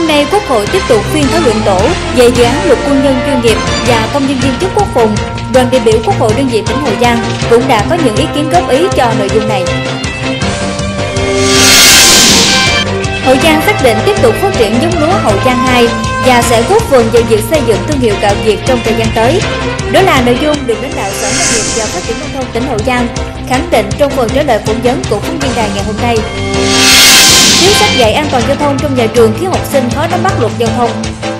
Hôm nay Quốc hội tiếp tục phiên thảo luận tổ về dự án luật quân nhân chuyên nghiệp và công nhân viên chức quốc phòng. Đoàn đại biểu Quốc hội đơn vị tỉnh Hậu Giang cũng đã có những ý kiến góp ý cho nội dung này. Hậu Giang xác định tiếp tục phát triển giống lúa Hậu Giang 2 và sẽ góp phần vào việc xây dựng thương hiệu gạo Việt trong thời gian tới. Đó là nội dung được lãnh đạo Sở Nông nghiệp và Phát triển nông thôn tỉnh Hậu Giang khẳng định trong phần trả lời phỏng vấn của phóng viên đài ngày hôm nay. Thiếu sách dạy an toàn giao thông trong nhà trường khiến học sinh khó nắm bắt luật giao thông.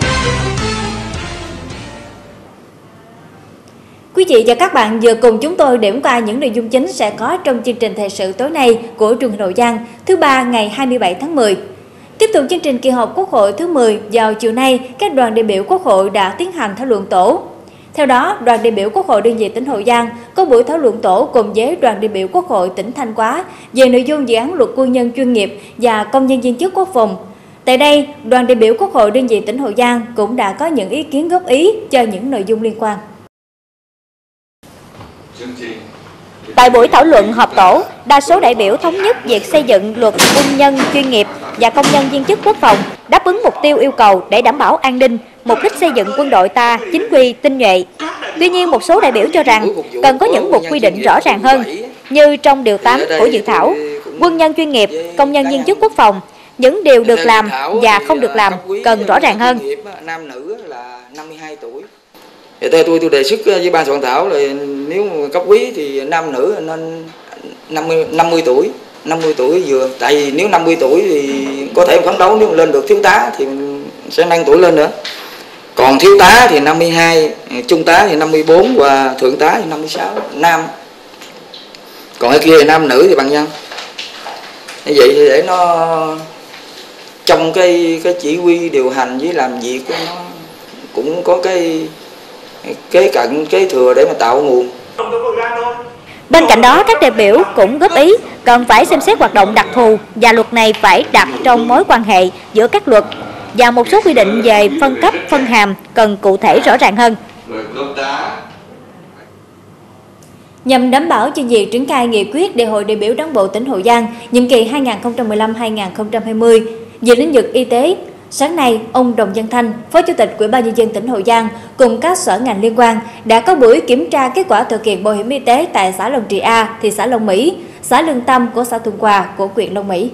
Quý vị và các bạn vừa cùng chúng tôi điểm qua những nội dung chính sẽ có trong chương trình thời sự tối nay của truyền hình Hậu Giang thứ ba ngày 27 tháng 10. Tiếp tục chương trình kỳ họp Quốc hội thứ 10 vào chiều nay, các đoàn đại biểu Quốc hội đã tiến hành thảo luận tổ. Theo đó, đoàn đại biểu Quốc hội đơn vị tỉnh Hậu Giang có buổi thảo luận tổ cùng với đoàn đại biểu Quốc hội tỉnh Thanh Hóa về nội dung dự án luật quân nhân chuyên nghiệp và công nhân viên chức quốc phòng. Tại đây, đoàn đại biểu Quốc hội đơn vị tỉnh Hậu Giang cũng đã có những ý kiến góp ý cho những nội dung liên quan. Tại buổi thảo luận họp tổ, đa số đại biểu thống nhất việc xây dựng luật quân nhân chuyên nghiệp và công nhân viên chức quốc phòng đáp ứng mục tiêu yêu cầu để đảm bảo an ninh, mục đích xây dựng quân đội ta chính quy, tinh nhuệ. Tuy nhiên, một số đại biểu cho rằng cần có những mục quy định rõ ràng hơn, như trong điều 8 của dự thảo, quân nhân chuyên nghiệp, công nhân viên chức quốc phòng, những điều được làm và không được làm cần rõ ràng hơn. Nam nữ là 52 tuổi. Theo tôi đề xuất với ban soạn thảo là nếu cấp quý thì nam nữ nên 50 tuổi. 50 tuổi vừa, tại vì nếu 50 tuổi thì có thể phấn đấu, nếu lên được thiếu tá thì sẽ nâng tuổi lên nữa. Còn thiếu tá thì 52, trung tá thì 54 và thượng tá thì 56, nam. Còn cái kia thì nam nữ thì bằng nhau. Như vậy thì để nó trong cái chỉ huy điều hành với làm việc của nó cũng có cái kế cận kế thừa để mà tạo nguồn. Bên cạnh đó, các đại biểu cũng góp ý cần phải xem xét hoạt động đặc thù và luật này phải đặt trong mối quan hệ giữa các luật và một số quy định về phân cấp, phân hàm cần cụ thể rõ ràng hơn. Nhằm đảm bảo cho việc triển khai nghị quyết Đại hội đại biểu Đảng bộ tỉnh Hậu Giang nhiệm kỳ 2015-2020 về lĩnh vực y tế, sáng nay, ông Đồng Văn Thanh, Phó Chủ tịch Ủy ban nhân dân tỉnh Hậu Giang cùng các sở ngành liên quan đã có buổi kiểm tra kết quả thực hiện bảo hiểm y tế tại xã Long Trị A, thị xã Long Mỹ, xã Lương Tâm của xã Thuận Hòa của huyện Long Mỹ.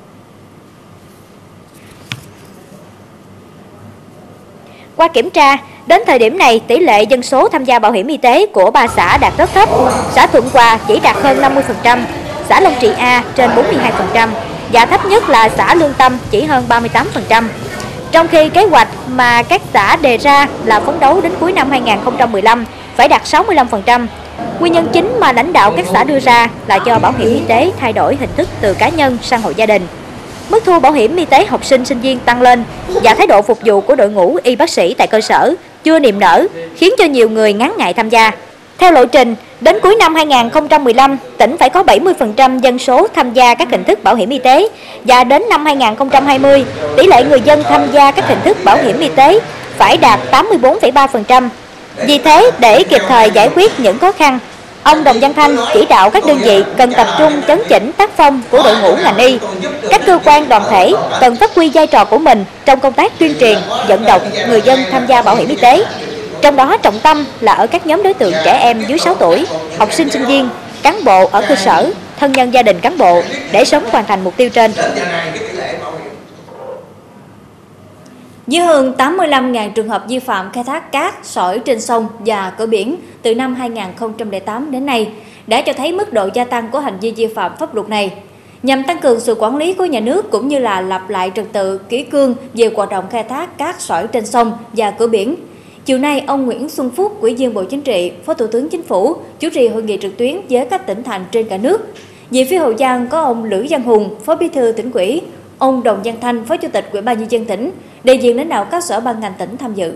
Qua kiểm tra, đến thời điểm này, tỷ lệ dân số tham gia bảo hiểm y tế của 3 xã đạt rất thấp. Xã Thuận Hòa chỉ đạt hơn 50%, xã Long Trị A trên 42%. Và thấp nhất là xã Lương Tâm chỉ hơn 38%. Trong khi kế hoạch mà các xã đề ra là phấn đấu đến cuối năm 2015 phải đạt 65%. Nguyên nhân chính mà lãnh đạo các xã đưa ra là do bảo hiểm y tế thay đổi hình thức từ cá nhân sang hộ gia đình. Mức thu bảo hiểm y tế học sinh sinh viên tăng lên và thái độ phục vụ của đội ngũ y bác sĩ tại cơ sở chưa niềm nở khiến cho nhiều người ngán ngại tham gia. Theo lộ trình, đến cuối năm 2015, tỉnh phải có 70% dân số tham gia các hình thức bảo hiểm y tế và đến năm 2020, tỷ lệ người dân tham gia các hình thức bảo hiểm y tế phải đạt 84,3%. Vì thế, để kịp thời giải quyết những khó khăn, ông Đồng Văn Thanh chỉ đạo các đơn vị cần tập trung chấn chỉnh tác phong của đội ngũ ngành y. Các cơ quan đoàn thể cần phát huy vai trò của mình trong công tác tuyên truyền, vận động người dân tham gia bảo hiểm y tế. Trong đó trọng tâm là ở các nhóm đối tượng trẻ em dưới 6 tuổi, học sinh sinh viên, cán bộ ở cơ sở, thân nhân gia đình cán bộ để sớm hoàn thành mục tiêu trên. Với hơn 85.000 trường hợp vi phạm khai thác cát, sỏi trên sông và cửa biển từ năm 2008 đến nay đã cho thấy mức độ gia tăng của hành vi vi phạm pháp luật này. Nhằm tăng cường sự quản lý của nhà nước cũng như là lập lại trật tự kỷ cương về hoạt động khai thác cát, sỏi trên sông và cửa biển, chiều nay, ông Nguyễn Xuân Phúc, Ủy viên Bộ Chính trị, Phó Thủ tướng Chính phủ chủ trì hội nghị trực tuyến với các tỉnh thành trên cả nước. Về phía Hậu Giang có ông Lữ Văn Hùng, Phó Bí thư Tỉnh ủy, ông Đồng Văn Thanh, Phó Chủ tịch Ủy ban nhân dân tỉnh, đại diện lãnh đạo các sở ban ngành tỉnh tham dự.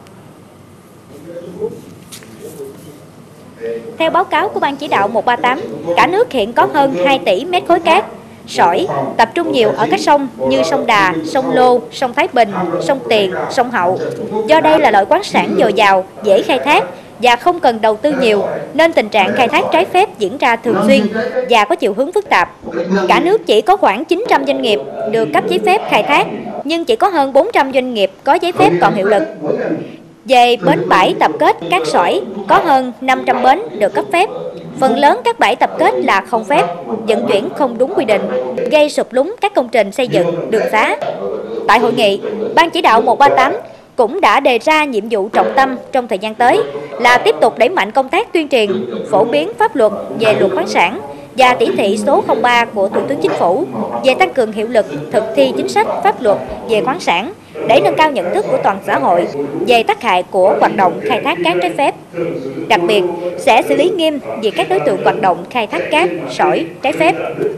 Theo báo cáo của Ban chỉ đạo 138, cả nước hiện có hơn 2 tỷ mét khối cát, sỏi tập trung nhiều ở các sông như sông Đà, sông Lô, sông Thái Bình, sông Tiền, sông Hậu. Do đây là loại khoáng sản dồi dào, dễ khai thác và không cần đầu tư nhiều, nên tình trạng khai thác trái phép diễn ra thường xuyên và có chiều hướng phức tạp. Cả nước chỉ có khoảng 900 doanh nghiệp được cấp giấy phép khai thác nhưng chỉ có hơn 400 doanh nghiệp có giấy phép còn hiệu lực. Về bến bãi tập kết cát sỏi, có hơn 500 bến được cấp phép. Phần lớn các bãi tập kết là không phép, vận chuyển không đúng quy định, gây sụp lún các công trình xây dựng, đường xá. Tại hội nghị, Ban chỉ đạo 138 cũng đã đề ra nhiệm vụ trọng tâm trong thời gian tới là tiếp tục đẩy mạnh công tác tuyên truyền, phổ biến pháp luật về luật khoáng sản và chỉ thị số 03 của Thủ tướng Chính phủ về tăng cường hiệu lực thực thi chính sách pháp luật về khoáng sản để nâng cao nhận thức của toàn xã hội về tác hại của hoạt động khai thác cát trái phép. Đặc biệt, sẽ xử lý nghiêm về các đối tượng hoạt động khai thác cát, sỏi trái phép.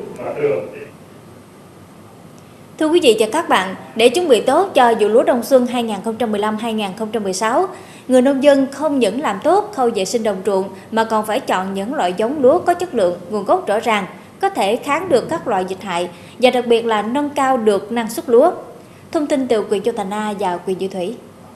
Thưa quý vị và các bạn, để chuẩn bị tốt cho vụ lúa đông xuân 2015-2016, người nông dân không những làm tốt khâu vệ sinh đồng ruộng mà còn phải chọn những loại giống lúa có chất lượng, nguồn gốc rõ ràng, có thể kháng được các loại dịch hại và đặc biệt là nâng cao được năng suất lúa. Thông tin từ quyền Châu Thành A và quyền Duy Thủy.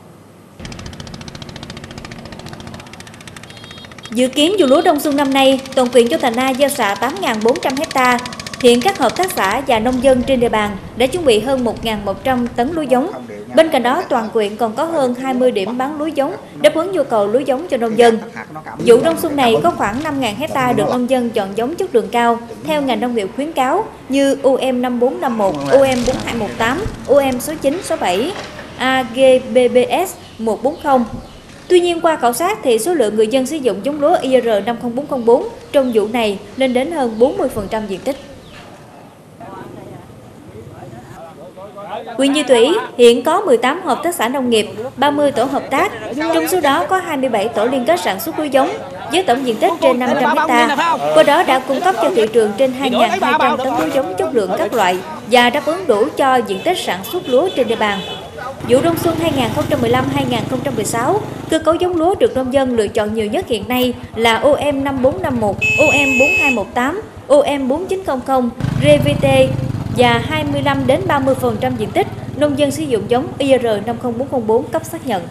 Dự kiến vụ lúa đông xuân năm nay, toàn huyện Châu Thành A gieo xạ 8.400 ha. Hiện các hợp tác xã và nông dân trên địa bàn đã chuẩn bị hơn 1.100 tấn lúa giống. Bên cạnh đó, toàn huyện còn có hơn 20 điểm bán lúa giống đáp ứng nhu cầu lúa giống cho nông dân. Vụ đông xuân này có khoảng 5.000 ha được nông dân chọn giống chất lượng cao theo ngành nông nghiệp khuyến cáo như UM5451, UM4218, UM6967, AGBBS 140. Tuy nhiên, qua khảo sát thì số lượng người dân sử dụng giống lúa IR50404 trong vụ này lên đến hơn 40% diện tích. Huyện Duy Thủy hiện có 18 hợp tác xã nông nghiệp, 30 tổ hợp tác, trong số đó có 27 tổ liên kết sản xuất lúa giống với tổng diện tích trên 500 ha. Qua đó đã cung cấp cho thị trường trên 2.200 tấn lúa giống chất lượng các loại và đáp ứng đủ cho diện tích sản xuất lúa trên địa bàn. Vụ đông xuân 2015-2016, cơ cấu giống lúa được nông dân lựa chọn nhiều nhất hiện nay là OM5451, OM4218, OM4900, RVT và 25 đến 30% diện tích nông dân sử dụng giống IR50404 cấp xác nhận.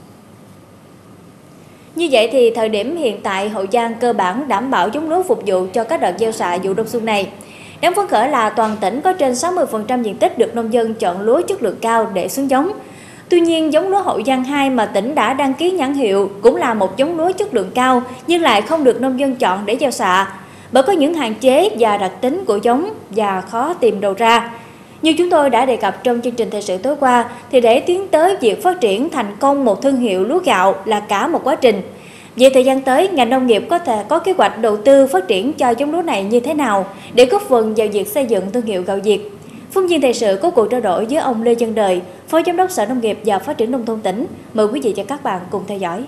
Như vậy thì thời điểm hiện tại Hậu Giang cơ bản đảm bảo giống lúa phục vụ cho các đợt gieo xạ vụ đông xuân này. Đáng phấn khởi là toàn tỉnh có trên 60% diện tích được nông dân chọn lúa chất lượng cao để xuống giống. Tuy nhiên, giống lúa Hậu Giang 2 mà tỉnh đã đăng ký nhãn hiệu cũng là một giống lúa chất lượng cao nhưng lại không được nông dân chọn để gieo xạ, bởi có những hạn chế và đặc tính của giống và khó tìm đầu ra. Như chúng tôi đã đề cập trong chương trình thời sự tối qua, thì để tiến tới việc phát triển thành công một thương hiệu lúa gạo là cả một quá trình. Về thời gian tới, ngành nông nghiệp có thể có kế hoạch đầu tư phát triển cho giống lúa này như thế nào để góp phần vào việc xây dựng thương hiệu gạo Việt. Phóng viên thời sự có cuộc trao đổi với ông Lê Văn Đời, Phó Giám đốc Sở Nông nghiệp và Phát triển Nông thôn tỉnh. Mời quý vị và các bạn cùng theo dõi.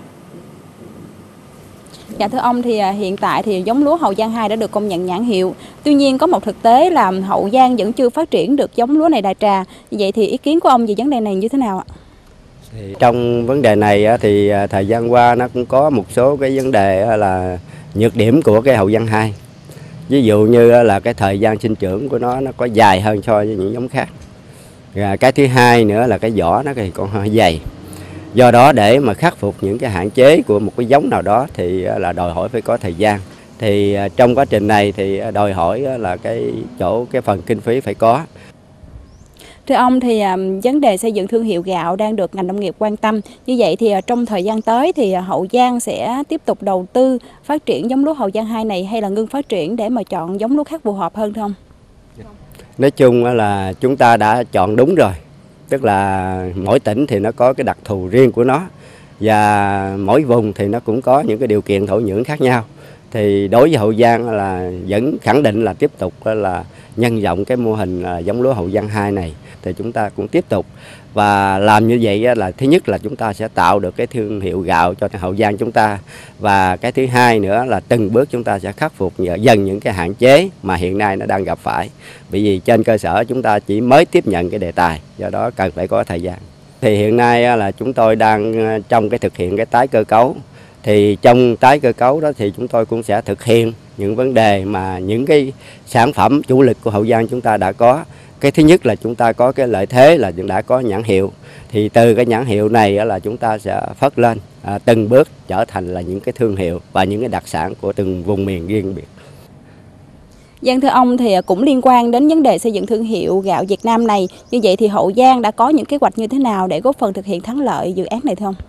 Dạ thưa ông, thì hiện tại thì giống lúa Hậu Giang 2 đã được công nhận nhãn hiệu. Tuy nhiên có một thực tế là Hậu Giang vẫn chưa phát triển được giống lúa này đại trà. Vậy thì ý kiến của ông về vấn đề này như thế nào ạ? Trong vấn đề này thì thời gian qua nó cũng có một số cái vấn đề là nhược điểm của cái Hậu Giang 2. Ví dụ như là cái thời gian sinh trưởng của nó có dài hơn so với những giống khác. Cái thứ hai nữa là cái vỏ nó thì còn hơi dày. Do đó để mà khắc phục những cái hạn chế của một cái giống nào đó thì là đòi hỏi phải có thời gian. Thì trong quá trình này thì đòi hỏi là cái phần kinh phí phải có. Thưa ông, thì vấn đề xây dựng thương hiệu gạo đang được ngành nông nghiệp quan tâm. Như vậy thì trong thời gian tới thì Hậu Giang sẽ tiếp tục đầu tư phát triển giống lúa Hậu Giang 2 này hay là ngưng phát triển để mà chọn giống lúa khác phù hợp hơn thưa ông? Nói chung là chúng ta đã chọn đúng rồi. Tức là mỗi tỉnh thì nó có cái đặc thù riêng của nó và mỗi vùng thì nó cũng có những cái điều kiện thổ nhưỡng khác nhau. Thì đối với Hậu Giang là vẫn khẳng định là tiếp tục là nhân rộng cái mô hình giống lúa Hậu Giang 2 này thì chúng ta cũng tiếp tục và làm như vậy là thứ nhất là chúng ta sẽ tạo được cái thương hiệu gạo cho Hậu Giang chúng ta, và cái thứ hai nữa là từng bước chúng ta sẽ khắc phục dần những cái hạn chế mà hiện nay nó đang gặp phải, bởi vì trên cơ sở chúng ta chỉ mới tiếp nhận cái đề tài, do đó cần phải có thời gian. Thì hiện nay là chúng tôi đang trong cái thực hiện cái tái cơ cấu. Thì trong tái cơ cấu đó thì chúng tôi cũng sẽ thực hiện những vấn đề mà những cái sản phẩm chủ lực của Hậu Giang chúng ta đã có. Cái thứ nhất là chúng ta có cái lợi thế là đã có nhãn hiệu. Thì từ cái nhãn hiệu này là chúng ta sẽ phất lên từng bước trở thành là những cái thương hiệu và những cái đặc sản của từng vùng miền riêng biệt. Vâng, thưa ông, thì cũng liên quan đến vấn đề xây dựng thương hiệu gạo Việt Nam này. Như vậy thì Hậu Giang đã có những kế hoạch như thế nào để góp phần thực hiện thắng lợi dự án này thưa ông?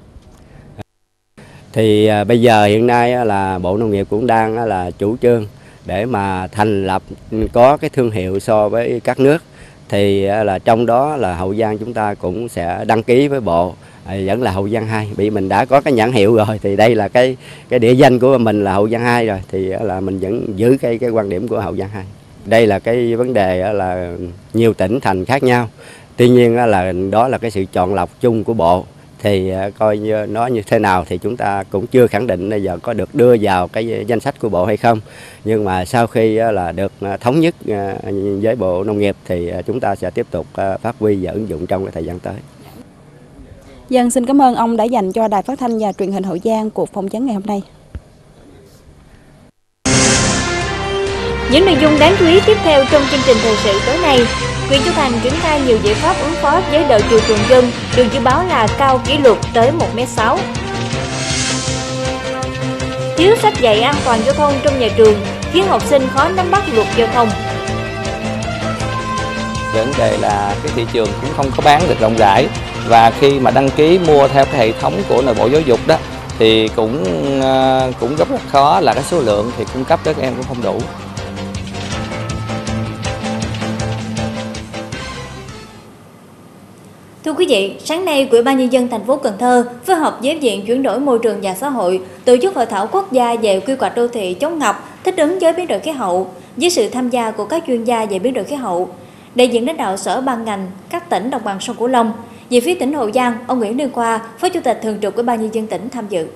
Thì bây giờ hiện nay là Bộ Nông nghiệp cũng đang là chủ trương để mà thành lập có cái thương hiệu so với các nước. Thì là trong đó là Hậu Giang chúng ta cũng sẽ đăng ký với Bộ vẫn là Hậu Giang 2. Vì mình đã có cái nhãn hiệu rồi thì đây là cái địa danh của mình là Hậu Giang 2 rồi, thì là mình vẫn giữ cái quan điểm của Hậu Giang 2. Đây là cái vấn đề là nhiều tỉnh thành khác nhau. Tuy nhiên là đó là cái sự chọn lọc chung của Bộ. Thì coi như nó như thế nào thì chúng ta cũng chưa khẳng định bây giờ có được đưa vào cái danh sách của Bộ hay không. Nhưng mà sau khi là được thống nhất với Bộ Nông nghiệp thì chúng ta sẽ tiếp tục phát huy và ứng dụng trong cái thời gian tới. Dân xin cảm ơn ông đã dành cho Đài Phát thanh và Truyền hình Hậu Giang cuộc phỏng vấn ngày hôm nay. Những nội dung đáng chú ý tiếp theo trong chương trình thời sự tối nay. Huyện Châu Thành triển khai nhiều giải pháp ứng phó với đợt triều cường dân, được dự báo là cao kỷ lục tới 1,6 m. Thiếu sách dạy an toàn giao thông trong nhà trường khiến học sinh khó nắm bắt luật giao thông. Vấn đề là cái thị trường cũng không có bán được rộng rãi, và khi mà đăng ký mua theo cái hệ thống của nội bộ giáo dục đó thì cũng rất là khó, là cái số lượng thì cung cấp các em cũng không đủ. Thưa quý vị, sáng nay, Ủy ban Nhân dân thành phố Cần Thơ phối hợp với Viện Chuyển đổi Môi trường và Xã hội tổ chức hội thảo quốc gia về quy hoạch đô thị chống ngập, thích ứng với biến đổi khí hậu với sự tham gia của các chuyên gia về biến đổi khí hậu, đại diện lãnh đạo sở ban ngành các tỉnh đồng bằng sông Cửu Long. Về phía tỉnh Hậu Giang, ông Nguyễn Liên Khoa, Phó Chủ tịch Thường trực Ủy ban Nhân dân tỉnh tham dự.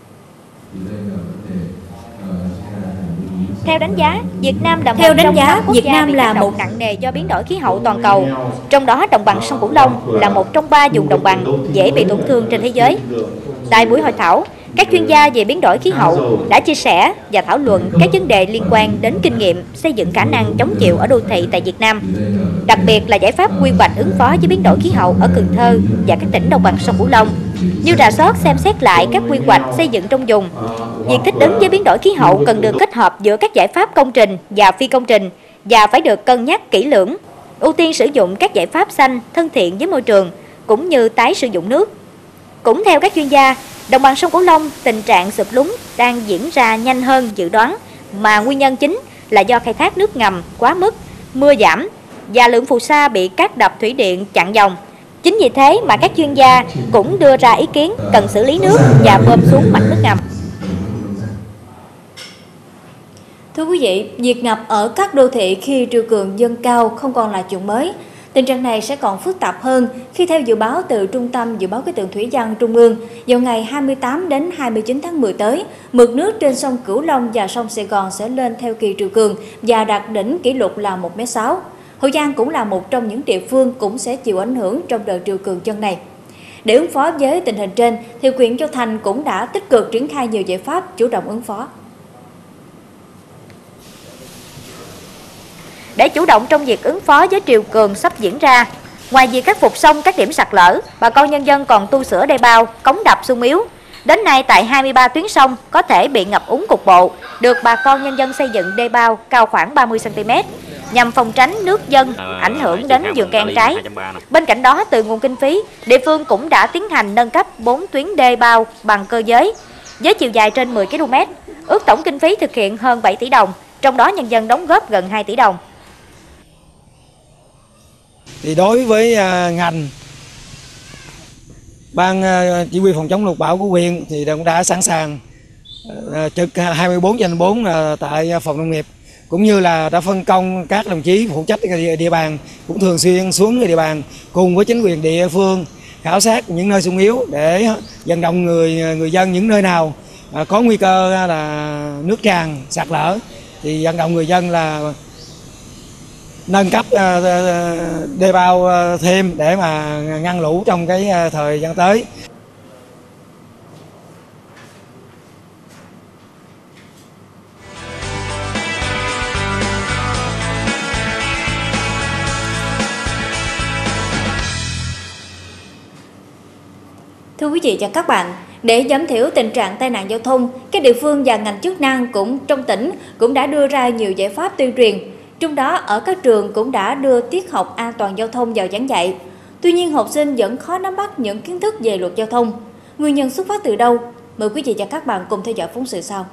Theo đánh giá, Việt Nam là một nặng nề do biến đổi khí hậu toàn cầu. Trong đó, đồng bằng sông Cửu Long là một trong 3 vùng đồng bằng dễ bị tổn thương trên thế giới. Tại buổi hội thảo, các chuyên gia về biến đổi khí hậu đã chia sẻ và thảo luận các vấn đề liên quan đến kinh nghiệm xây dựng khả năng chống chịu ở đô thị tại Việt Nam, đặc biệt là giải pháp quy hoạch ứng phó với biến đổi khí hậu ở Cần Thơ và các tỉnh đồng bằng sông Cửu Long, như rà soát xem xét lại các quy hoạch xây dựng trong vùng. Việc thích ứng với biến đổi khí hậu cần được kết hợp giữa các giải pháp công trình và phi công trình và phải được cân nhắc kỹ lưỡng, ưu tiên sử dụng các giải pháp xanh thân thiện với môi trường cũng như tái sử dụng nước. Cũng theo các chuyên gia, đồng bằng sông Cửu Long tình trạng sụp lún đang diễn ra nhanh hơn dự đoán, mà nguyên nhân chính là do khai thác nước ngầm quá mức, mưa giảm và lượng phù sa bị các đập thủy điện chặn dòng. Chính vì thế mà các chuyên gia cũng đưa ra ý kiến cần xử lý nước và bơm xuống mạch nước ngầm. Thưa quý vị, việc ngập ở các đô thị khi triều cường dâng cao không còn là chuyện mới. Tình trạng này sẽ còn phức tạp hơn khi theo dự báo từ Trung tâm Dự báo Khí tượng Thủy văn Trung ương, vào ngày 28 đến 29 tháng 10 tới, mực nước trên sông Cửu Long và sông Sài Gòn sẽ lên theo kỳ triều cường và đạt đỉnh kỷ lục là 1,6 m. Hậu Giang cũng là một trong những địa phương cũng sẽ chịu ảnh hưởng trong đợt triều cường chân này. Để ứng phó với tình hình trên, thì huyện Châu Thành cũng đã tích cực triển khai nhiều giải pháp chủ động ứng phó. Để chủ động trong việc ứng phó với triều cường sắp diễn ra, ngoài việc khắc phục xong các điểm sạt lở, bà con nhân dân còn tu sửa đê bao, cống đập xung yếu. Đến nay tại 23 tuyến sông có thể bị ngập úng cục bộ, được bà con nhân dân xây dựng đê bao cao khoảng 30 cm nhằm phòng tránh nước dâng ảnh hưởng đến vườn cây ăn trái. Bên cạnh đó, từ nguồn kinh phí, địa phương cũng đã tiến hành nâng cấp 4 tuyến đê bao bằng cơ giới với chiều dài trên 10 km, ước tổng kinh phí thực hiện hơn 7 tỷ đồng, trong đó nhân dân đóng góp gần 2 tỷ đồng. Thì đối với ngành, ban chỉ huy phòng chống lụt bão của huyện thì cũng đã sẵn sàng trực 24/4 tại phòng nông nghiệp, cũng như là đã phân công các đồng chí phụ trách địa bàn cũng thường xuyên xuống địa bàn cùng với chính quyền địa phương khảo sát những nơi xung yếu để vận động người dân những nơi nào có nguy cơ là nước tràn sạt lở thì vận động người dân là nâng cấp đê bao thêm để mà ngăn lũ trong cái thời gian tới. Thưa quý vị và các bạn, để giảm thiểu tình trạng tai nạn giao thông, các địa phương và ngành chức năng trong tỉnh cũng đã đưa ra nhiều giải pháp tuyên truyền. Trong đó, ở các trường cũng đã đưa tiết học an toàn giao thông vào giảng dạy. Tuy nhiên, học sinh vẫn khó nắm bắt những kiến thức về luật giao thông. Nguyên nhân xuất phát từ đâu? Mời quý vị và các bạn cùng theo dõi phóng sự sau.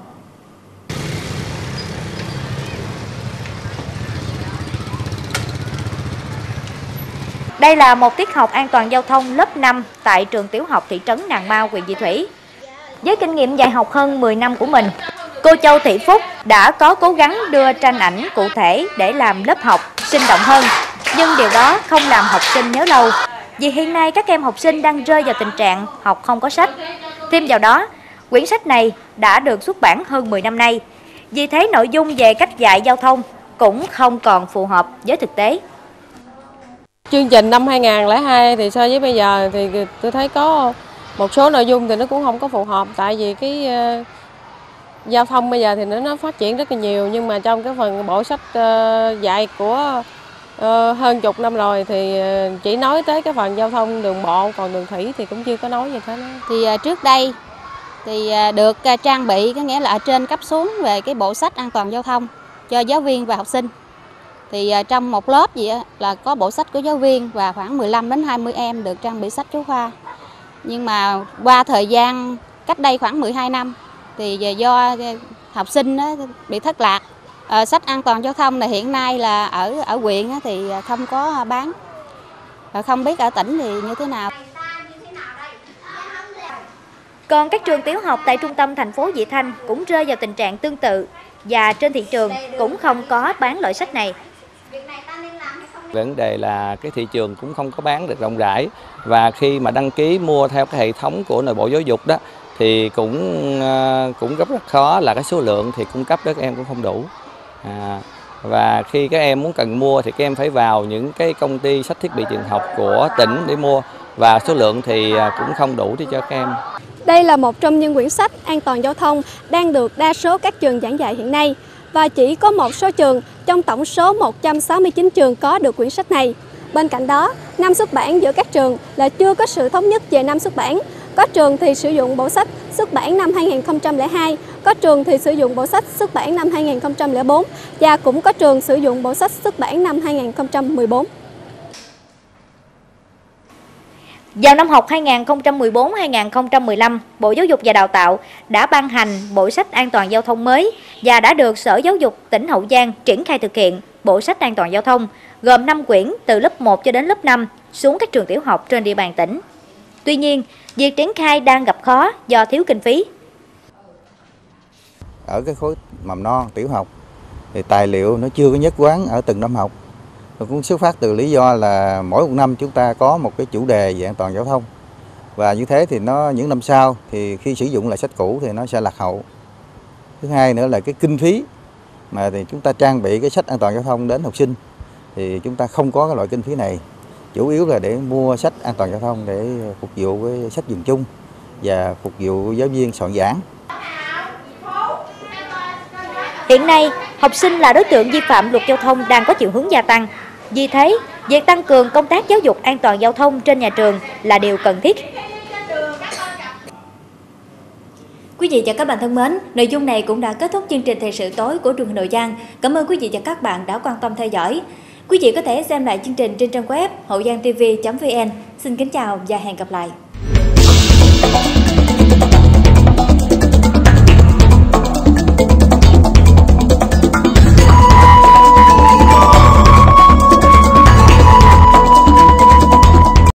Đây là một tiết học an toàn giao thông lớp 5 tại trường tiểu học thị trấn Nàng Mau, huyện Vị Thủy. Với kinh nghiệm dạy học hơn 10 năm của mình, cô Châu Thị Phúc đã có cố gắng đưa tranh ảnh cụ thể để làm lớp học sinh động hơn. Nhưng điều đó không làm học sinh nhớ lâu, vì hiện nay các em học sinh đang rơi vào tình trạng học không có sách. Thêm vào đó, quyển sách này đã được xuất bản hơn 10 năm nay. Vì thế nội dung về cách dạy giao thông cũng không còn phù hợp với thực tế. Chương trình năm 2002 thì so với bây giờ thì tôi thấy có một số nội dung thì nó cũng không có phù hợp, tại vì cái giao thông bây giờ thì nó phát triển rất là nhiều, nhưng mà trong cái phần bộ sách dạy của hơn chục năm rồi thì chỉ nói tới cái phần giao thông đường bộ, còn đường thủy thì cũng chưa có nói gì hết. Thì trước đây thì được trang bị, có nghĩa là ở trên cấp xuống về cái bộ sách an toàn giao thông cho giáo viên và học sinh. Thì trong một lớp gì là có bộ sách của giáo viên và khoảng 15 đến 20 em được trang bị sách giáo khoa. Nhưng mà qua thời gian cách đây khoảng 12 năm thì do học sinh bị thất lạc. Sách an toàn giao thông này hiện nay là ở huyện thì không có bán. Và không biết ở tỉnh thì như thế nào. Còn các trường tiểu học tại trung tâm thành phố Vị Thanh cũng rơi vào tình trạng tương tự, và trên thị trường cũng không có bán loại sách này. Vấn đề là cái thị trường cũng không có bán được rộng rãi, và khi mà đăng ký mua theo cái hệ thống của nội bộ giáo dục đó thì cũng rất khó, là cái số lượng thì cung cấp đó các em cũng không đủ. Và khi các em muốn cần mua thì các em phải vào những cái công ty sách thiết bị trường học của tỉnh để mua, và số lượng thì cũng không đủ để cho các em. Đây là một trong những quyển sách an toàn giao thông đang được đa số các trường giảng dạy hiện nay, và chỉ có một số trường trong tổng số 169 trường có được quyển sách này. Bên cạnh đó, năm xuất bản giữa các trường là chưa có sự thống nhất về năm xuất bản. Có trường thì sử dụng bộ sách xuất bản năm 2002, có trường thì sử dụng bộ sách xuất bản năm 2004 và cũng có trường sử dụng bộ sách xuất bản năm 2014. Vào năm học 2014-2015, Bộ Giáo dục và Đào tạo đã ban hành bộ sách an toàn giao thông mới và đã được Sở Giáo dục tỉnh Hậu Giang triển khai thực hiện bộ sách an toàn giao thông, gồm 5 quyển từ lớp 1 cho đến lớp 5 xuống các trường tiểu học trên địa bàn tỉnh. Tuy nhiên, việc triển khai đang gặp khó do thiếu kinh phí. Ở cái khối mầm non, tiểu học thì tài liệu nó chưa có nhất quán ở từng năm học. Nó cũng xuất phát từ lý do là mỗi một năm chúng ta có một cái chủ đề về an toàn giao thông, và như thế thì những năm sau thì khi sử dụng lại sách cũ thì nó sẽ lạc hậu. Thứ hai nữa là cái kinh phí mà thì chúng ta trang bị cái sách an toàn giao thông đến học sinh thì chúng ta không có cái loại kinh phí này, chủ yếu là để mua sách an toàn giao thông để phục vụ với sách dùng chung và phục vụ giáo viên soạn giảng. Hiện nay, học sinh là đối tượng vi phạm luật giao thông đang có chiều hướng gia tăng. Vì thế, việc tăng cường công tác giáo dục an toàn giao thông trên nhà trường là điều cần thiết. Quý vị và các bạn thân mến, nội dung này cũng đã kết thúc chương trình thời sự tối của truyền hình Hậu Giang. Cảm ơn quý vị và các bạn đã quan tâm theo dõi. Quý vị có thể xem lại chương trình trên trang web hậu giangtv.vn. Xin kính chào và hẹn gặp lại.